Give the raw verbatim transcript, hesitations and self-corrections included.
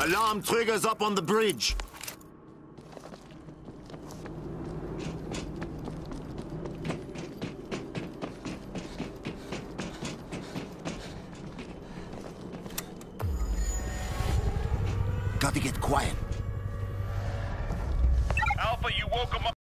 Alarm triggers up on the bridge. Gotta get quiet. Alpha, you woke him up.